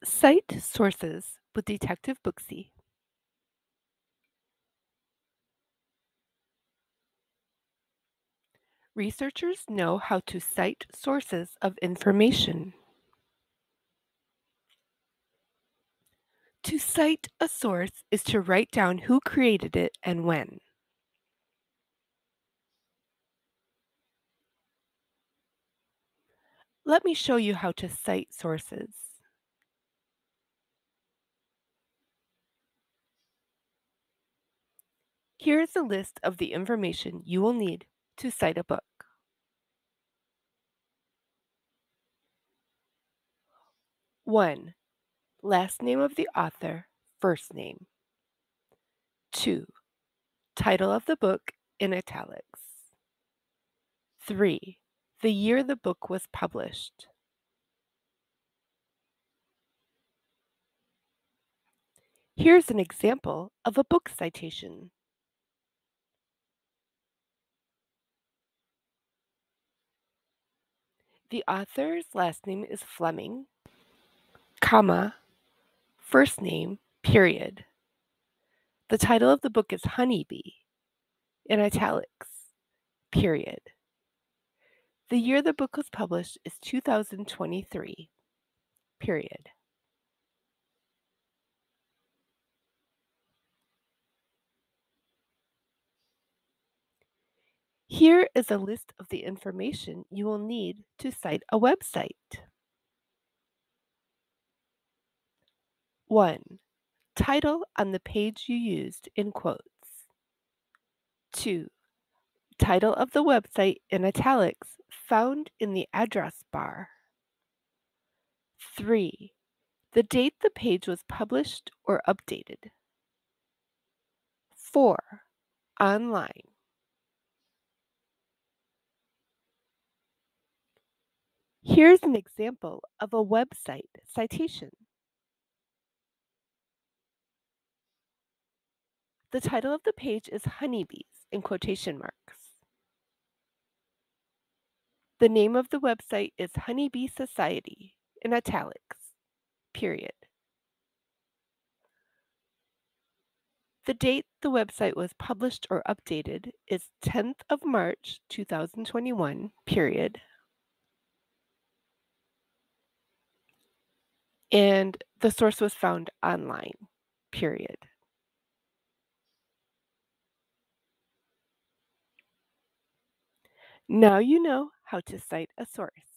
Cite sources with Detective Booksy. Researchers know how to cite sources of information. To cite a source is to write down who created it and when. Let me show you how to cite sources. Here is a list of the information you will need to cite a book. 1. Last name of the author, first name. 2. Title of the book in italics. 3. The year the book was published. Here's an example of a book citation. The author's last name is Fleming, comma, first name, period. The title of the book is Honeybee, in italics, period. The year the book was published is 2023, period. Here is a list of the information you will need to cite a website. 1. Title on the page you used in quotes. 2. Title of the website in italics found in the address bar. 3. The date the page was published or updated. 4. Online. Here's an example of a website citation. The title of the page is Honeybees in quotation marks. The name of the website is Honeybee Society in italics, period. The date the website was published or updated is 10th of March 2021, period. And the source was found online, period. Now you know how to cite a source.